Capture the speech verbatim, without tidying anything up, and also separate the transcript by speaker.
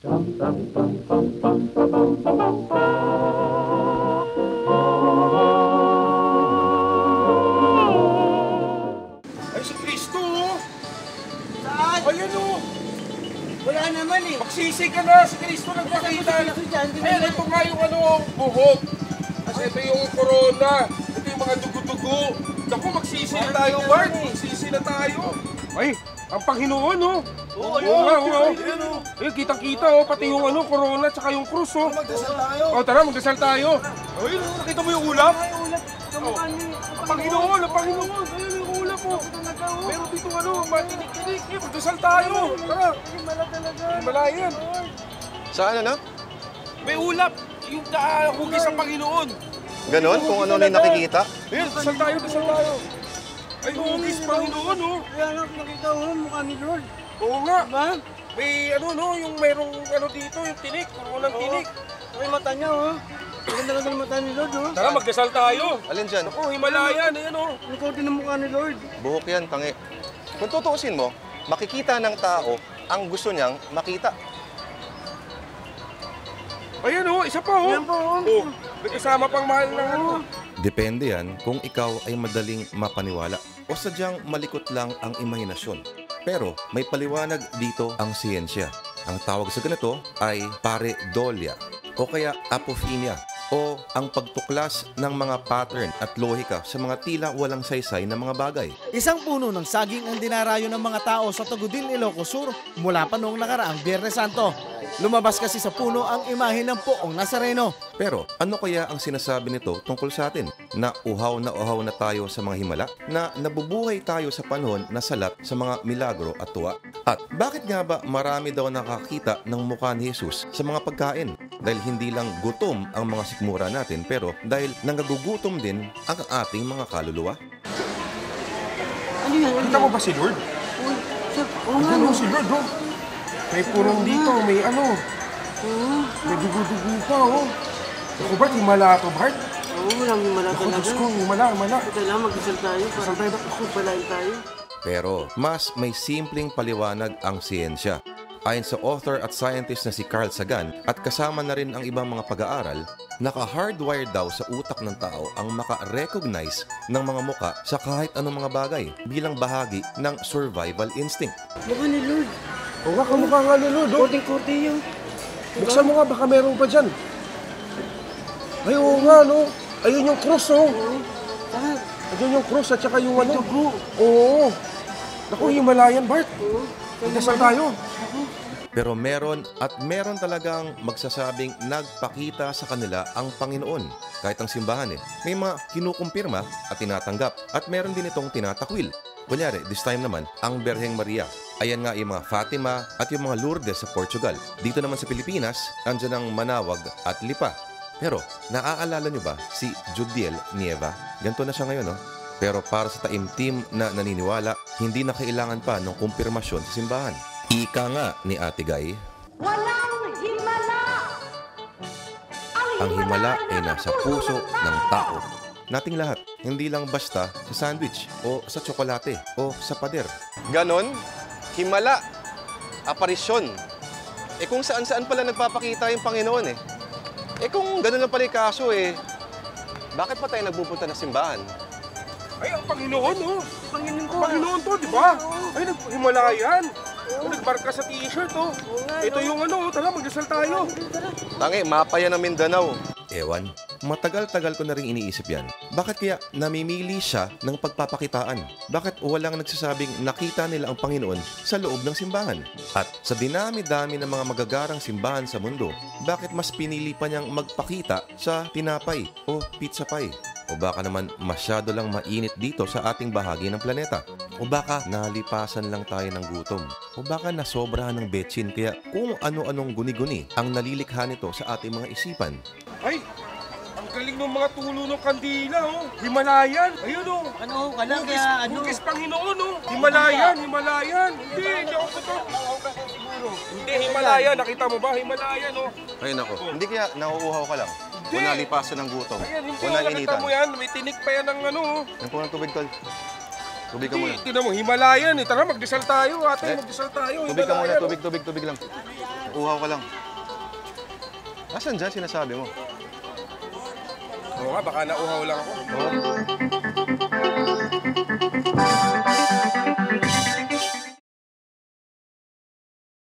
Speaker 1: Ay, si Cristo, oh! Saan? Ayan, oh!
Speaker 2: Wala naman eh.
Speaker 1: Magsisi ka na, si Cristo nagpakita. Eh, ito nga yung ano, buhok. Kasi ito yung corona. Ito yung mga dugo-dugo. Naku, magsisi na tayo, Bart. Magsisi na tayo. Ay, ang Panginoon, oh. Oo, nga, oo. Eh, kitang-kita, oh. Pati yung ano, corona, tsaka yung krus, oh.
Speaker 2: Magdasal tayo.
Speaker 1: Oh, tara, magdasal tayo. Ay, nakita mo yung ulap?
Speaker 2: Ay, ulat. Kamukha ni...
Speaker 1: Ang Panginoon, ang Panginoon. Ayun yung ulap, oh. Meron dito, ano, matinik-tinik. Eh, magdasal tayo. Tara.
Speaker 2: Himala talaga.
Speaker 1: Himala yan.
Speaker 3: Saan ano?
Speaker 1: May ulap. Yung kahugis ng Panginoon.
Speaker 3: Ganon? Kung ano na yung nakikita?
Speaker 1: Ayun, dasal tayo, dasal tayo. Ay, hugis Panginoon, oh.
Speaker 2: Kaya anak, nakita ko mukha ni Lord.
Speaker 1: Oo nga.
Speaker 2: Diba?
Speaker 1: May ano, no, yung merong ano dito, yung tinik. Kurunang tinik.
Speaker 2: Ay, mata niya, oh. Maganda lang ang mata ni Lord, oh.
Speaker 1: Tara, magdasal tayo.
Speaker 3: Alin dyan?
Speaker 1: Ako, Himalayan, ayan, oh.
Speaker 2: Ang kaunti ng mukha ni Lord.
Speaker 3: Buhok yan, tangi. Kung tutuusin mo, makikita ng tao ang gusto niyang makita.
Speaker 1: Ayan, oh, isa pa, oh.
Speaker 2: Ayan po, oh.
Speaker 1: Oh, may kasama pang mahal ng ano.
Speaker 4: Depende yan kung ikaw ay madaling mapaniwala o sadyang malikot lang ang imahinasyon. Pero may paliwanag dito ang siyensya. Ang tawag sa ganito ay pareidolia o kaya apophenia o ang pagtuklas ng mga pattern at lohika sa mga tila walang saysay na mga bagay.
Speaker 5: Isang puno ng saging ang dinarayo ng mga tao sa Tagudin, Ilocos Sur mula pa noong nakaraang Biyernes Santo. Lumabas kasi sa puno ang imahe ng Poong Nazareno.
Speaker 4: Pero ano kaya ang sinasabi nito tungkol sa atin? Na uhaw na uhaw na tayo sa mga himala? Na nabubuhay tayo sa panahon na salat sa mga milagro at tuwa? At bakit nga ba marami daw nakakita ng mukha ni Jesus sa mga pagkain? Dahil hindi lang gutom ang mga sikmura natin, pero dahil nangagugutom din ang ating mga kaluluwa.
Speaker 2: Ano yan?
Speaker 1: Kita mo ba si Lord?
Speaker 2: Uy, sir, oo nga,
Speaker 1: Ano
Speaker 2: no.
Speaker 1: si Lord, oh. May purong dito, may ano. May dugo-dugo pa, oh. Ako, Bart, himala ako, Bart.
Speaker 2: Oo, walang himala
Speaker 1: Ako,
Speaker 2: talaga.
Speaker 1: Diyos ko, himala, himala.
Speaker 2: Kailangan magdasal tayo para
Speaker 1: Dasal tayo.
Speaker 2: kupalain tayo.
Speaker 4: Pero mas may simpleng paliwanag ang siyensya. Ayon sa author at scientist na si Carl Sagan at kasama na rin ang ibang mga pag-aaral, naka-hardwire daw sa utak ng tao ang maka-recognize ng mga muka sa kahit anong mga bagay bilang bahagi ng survival instinct.
Speaker 2: Mukha ni Lord.
Speaker 1: Oo nga, kamukha nga ni Lord, oh.
Speaker 2: Korting-korte yung...
Speaker 1: Buksan mo nga, baka meron pa dyan. Ay, oo nga, no. Ayun yung cross, oh.
Speaker 2: Saan?
Speaker 1: Ayun yung cross at saka yung ano.
Speaker 2: Dugo.
Speaker 1: Oo. Naku, Himalayan, Bart.
Speaker 2: Oo.
Speaker 1: Magdasal tayo.
Speaker 4: Pero meron at meron talagang magsasabing nagpakita sa kanila ang Panginoon. Kahit ang simbahan eh. May mga kinukumpirma at tinatanggap. At meron din itong tinatakwil. Kunyari, this time naman, ang Berheng Maria. Ayan nga yung mga Fatima at yung mga Lourdes sa Portugal. Dito naman sa Pilipinas, andyan ang Manawag at Lipa. Pero, naaalala nyo ba si Judiel Nieva? Ganito na siya ngayon, no? Pero para sa taimtim na naniniwala, hindi na kailangan pa ng kumpirmasyon sa simbahan. Ika nga ni Ate Guy,
Speaker 6: Walang himala!
Speaker 4: ang himala ay nasa puso ng tao. Nating lahat, hindi lang basta sa sandwich o sa tsokolate o sa pader.
Speaker 3: Ganon? Himala. Aparisyon. Eh kung saan-saan pala nagpapakita yung Panginoon eh. Eh kung ganon lang pala yung kaso eh, bakit pa tayo nagpupunta ng simbahan?
Speaker 1: Ay, ang Panginoon, oh.
Speaker 2: Panginoon ko.
Speaker 1: Ang Panginoon to, di ba? Ay, nag- Himalayan. Oh, nagbarka sa t-shirt, oh. Ito yung ano, tara, magdasal tayo.
Speaker 3: Tangi, mapa yan ng Mindanao.
Speaker 4: Ewan, matagal-tagal ko na rin iniisip yan. Bakit kaya namimili siya ng pagpapakitaan? Bakit walang nagsasabing nakita nila ang Panginoon sa loob ng simbahan? At sa dinami-dami ng mga magagarang simbahan sa mundo, bakit mas pinili pa niyang magpakita sa tinapay o pizza pie? O baka naman masyado lang mainit dito sa ating bahagi ng planeta? O baka nalipasan lang tayo ng gutom? O baka nasobrahan ng betsin kaya kung ano-anong guni-guni ang nalilikha nito sa ating mga isipan?
Speaker 1: Ay, ang galing ng mga tulo ng kandila, oh. Himalayan. Ayun, oh.
Speaker 2: Ano, ka lang
Speaker 1: Hugis,
Speaker 2: kaya ano?
Speaker 1: hugis Panginoon, oh. Himalayan, Himalayan. Hindi, hindi ako totoo. Hindi, Himalayan. Nakita mo ba? Himalayan, oh.
Speaker 3: Ay nako, hindi kaya nauuhaw ka lang. O
Speaker 1: Hindi.
Speaker 3: nalipasan ng gutom.
Speaker 1: Ayan, hindi,
Speaker 3: O
Speaker 1: oh. Nakita
Speaker 3: nainitan.
Speaker 1: mo yan. May tinik pa yan ng ano, oh.
Speaker 3: Yan po ng tubig, tol. Tubig ka muna.
Speaker 1: Hindi, tingnan mo, Himalayan, eh. Tara, magdasal tayo, ate.
Speaker 3: Eh,
Speaker 1: Magdasal tayo,
Speaker 3: Tubig ka muna,
Speaker 1: Himalayan, oh.
Speaker 3: tubig, tubig, tubig lang. Uhaw ka lang. Nasaan dyan sinasabi mo?
Speaker 1: Oo nga, baka nauhaw lang ako.
Speaker 3: Oo.